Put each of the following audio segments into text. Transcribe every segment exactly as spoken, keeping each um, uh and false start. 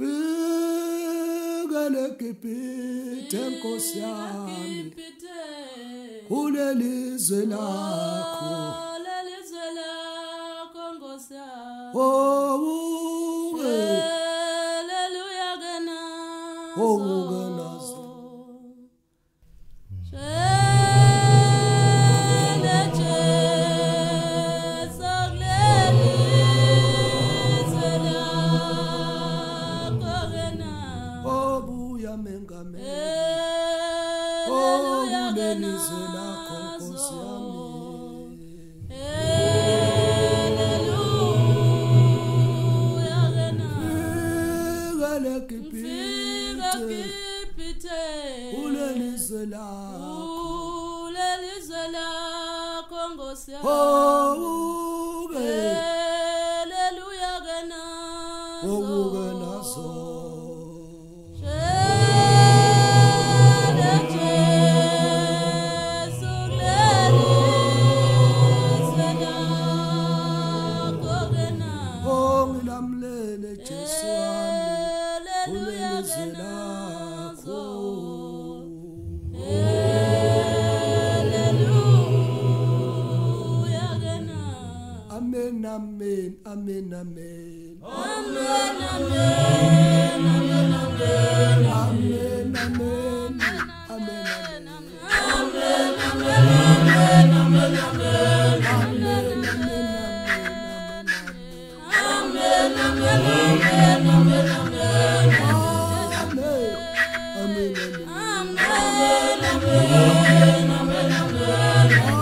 Figale kipite Nkosi yami kuleli zwe lakho oh hallelujah gana oh ganazo Oh, hallelujah gana oh ganazo oh ngilamlele Jesu wami kuleli zwe lakho Amen, amen, amen, amen. Amen, amen, amen, amen. Amen, amen, amen, Amen, amen, amen, amen, amen. Amen, Amen, amen, amen, amen. amen, amen, Amen, amen, amen, amen.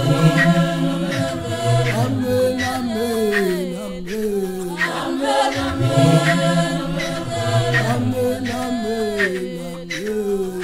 Amen, amen, amen. amen, amen, amen.